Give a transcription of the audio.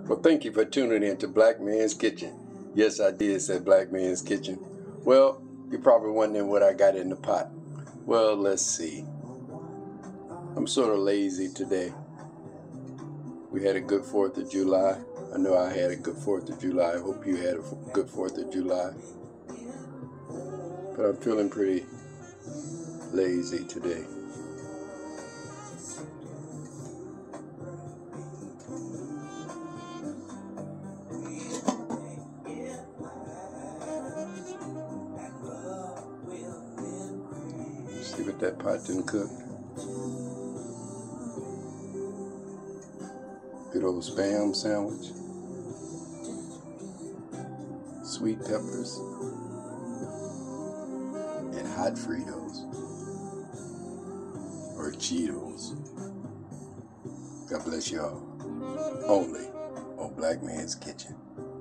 Well, thank you for tuning in to Black Man's Kitchen. Yes, I did say Black Man's Kitchen. Well, you're probably wondering what I got in the pot. Well, let's see. I'm sort of lazy today. We had a good 4th of July. I know I had a good 4th of July. I hope you had a good 4th of July. But I'm feeling pretty lazy today. See what that pot didn't cook. Good old Spam sandwich. Sweet peppers. And hot Fritos. Or Cheetos. God bless y'all. Only on Black Man's Kitchen.